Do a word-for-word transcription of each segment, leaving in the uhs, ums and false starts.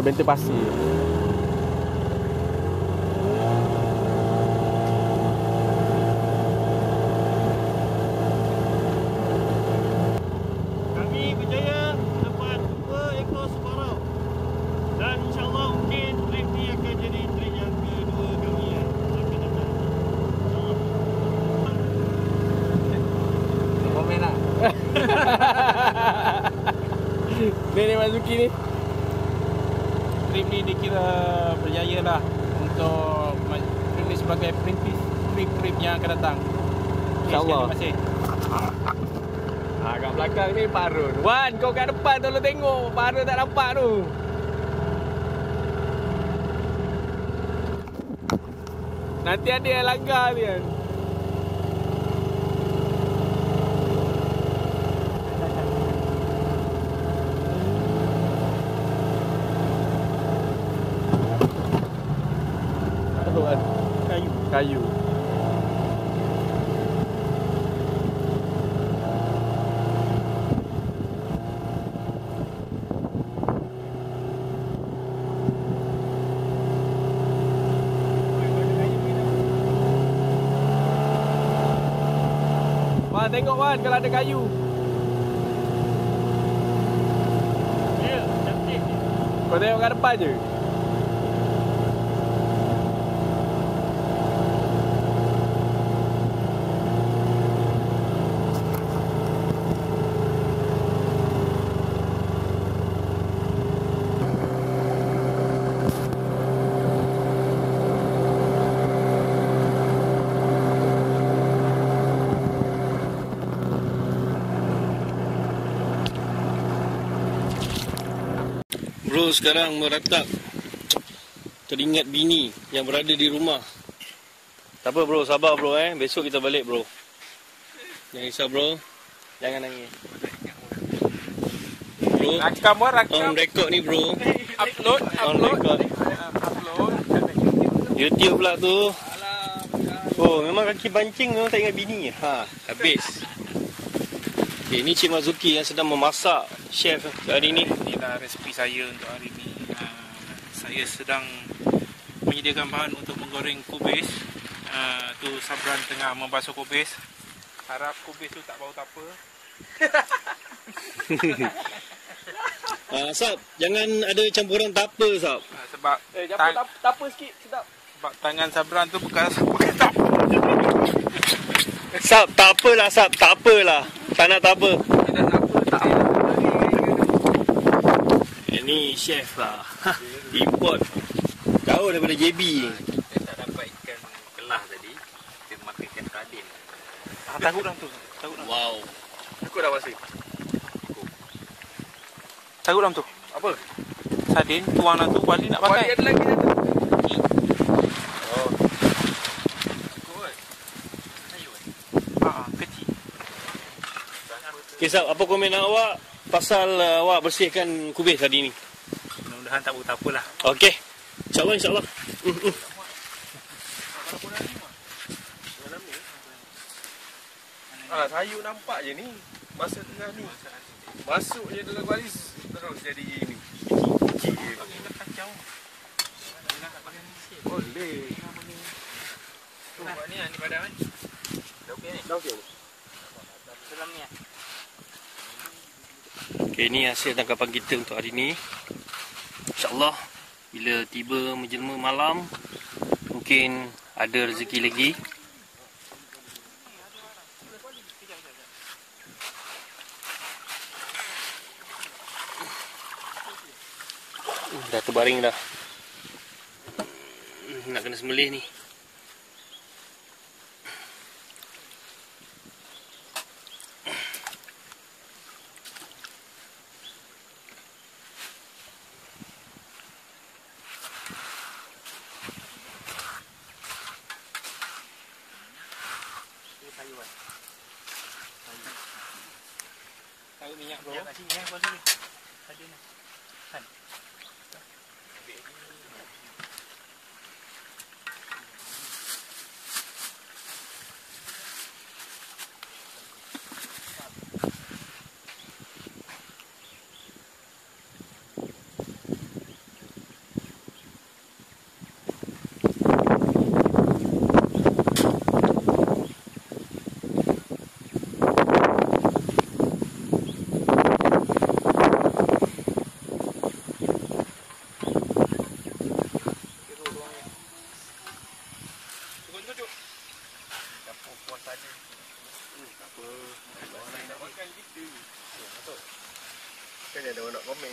benteng pasir. Kami berjaya dapat dua ekor separuh. Dan insyaAllah mungkin trip ni akan jadi trip yang kedua kami ya. Akan datang. Komen lah. Ni ni Mazuki ni. Trip ni dikira berjaya lah untuk trip ni sebagai perintis trip-trip yang akan datang. InsyaAllah. Terima kasih. Ha, kat belakang ni Pak Arun. Wan, kau kat depan tolong tengok. Pak Arun tak nampak tu. Nanti ada yang langgar dia. Kayu. Kayu. Wan, tengok Wan kalau ada kayu. Ya, cantik. Kau tengok kat depan je. Bro sekarang meratap. Teringat bini yang berada di rumah. Tak apa bro, sabar bro eh. Besok kita balik bro. Jangan risau bro. Jangan nangis. Bro, Rakam lah, on record ni bro. Upload, On record. upload. YouTube pula tu. Oh, memang kaki pancing memang tak ingat bini. Ha, habis. Okay, ni Cik Mazuki yang sedang memasak. Chef hari ni. Inilah resipi saya untuk hari ini. Uh, saya sedang menyediakan bahan untuk menggoreng kubis. Uh, tu Sabran tengah membasuh kubis. Harap kubis tu tak bau tapa. Ah, Sab, jangan ada campuran tapa Sab. Uh, sebab Eh, tang- tapa, tapa sikit, sedap. sebab tangan Sabran tu bekas bekas tapa. Sab, tak apalah Sab, tak apalah. Tak nak tak apa. Dan apa tak apa. Ini chef lah. Import. Jauh daripada J B. Kita tak dapat ikan kelah tadi. Kita makan ikan sardin. Ah, takut dah tu. Takut dah. Wow. Takut dah pasti. Takut dah tu. Apa? Sardin tuang dah tu balik nak pakai. ada lagi satu. Oh. Kot. Kayu kan? Ah, kecil. Okay Sab, apa komen awak pasal uh, awak bersihkan kubis hari ni? Mudah-mudahan tak buat apa lah. Okey. InsyaAllah, insyaAllah. Mm, mm. Ah, sayur nampak je ni. Masa tengah ni. Masuk je dalam baris terus jadi ini. Ini kacau. Boleh. Tu buat ni lah, ni padam kan? Dah okey ni? Dah okey. Dalam ni lah. Okay, ini hasil tangkapan kita untuk hari ni. InsyaAllah bila tiba menjelma malam, mungkin ada rezeki lagi. Dah terbaring dah. Nak kena sembelih ni. Tahu minyak bro. Ya kat sini eh, boleh ni. Ada ni. Kan? tutup. Dapur puas tadi. Hmm, tak apa. Orang nak makan kita. Ya, betul. Kan ada orang nak komen.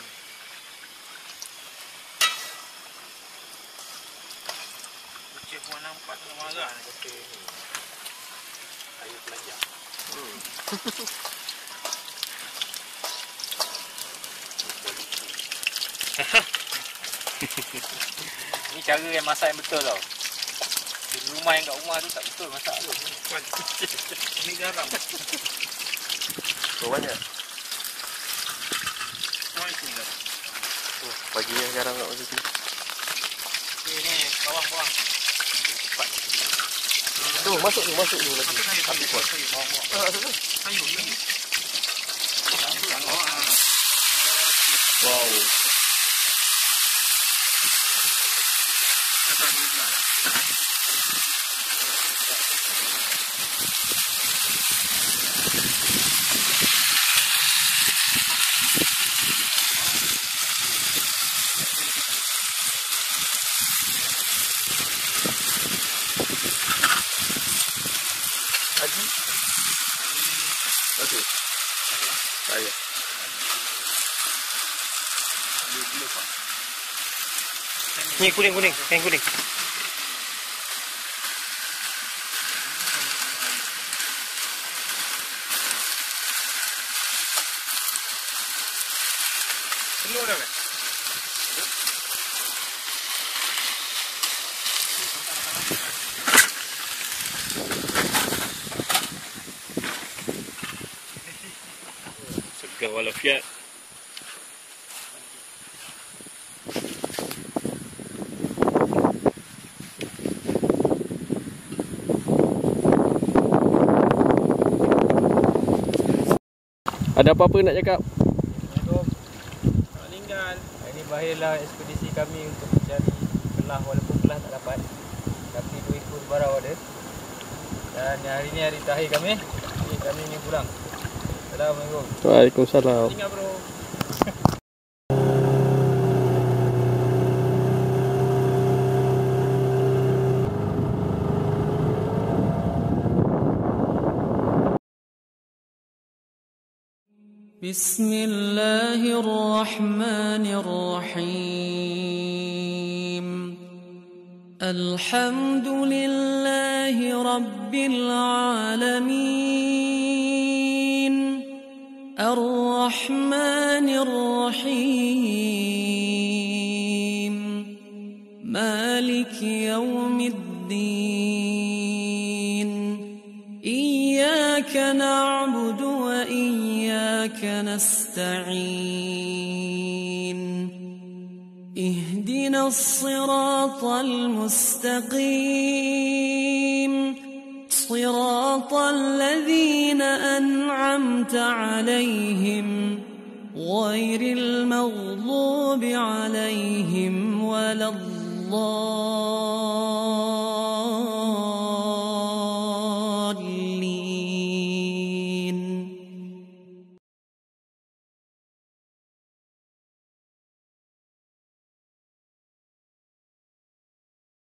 Cik puan nampak nak marah ni. Ayo belajar. Hmm. Ni cara yang masak yang betul tau. Di rumah yang kat rumah tu tak betul masak tu. Ni garam. Oh, banyak. Semua itu ni garam. Oh, paginya garam kat macam tu. Ni ni bawang-bawang. Cepat. Tu, masuk tu, masuk tu lagi. Masuk sayur, Habis kuat. sayur, bawang-bawang. Ah, masuk tu. Sayur, sayur. Wow. Haji. Okey. Saya. Ni kuning-kuning, kain kuning. Telur dah kan? Segar walafiat. Ada apa-apa nak cakap? Assalamualaikum. Selamat tinggal. Ini berakhirlah ekspedisi kami untuk mencari kelah, walaupun kelah tak dapat. Tapi dua ekor barau ada. Dan hari ni hari terakhir kami. Jadi kami ni pulang. Assalamualaikum. Waalaikumsalam. Tinggal bro. بسم الله الرحمن الرحيم الحمد لله رب العالمين الرحمن الرحيم مالك يوم الدين إياك نعبد وإياك نستعين اهدنا الصراط المستقيم صراط الذين أنعمت عليهم غير المغضوب عليهم ولا الضالين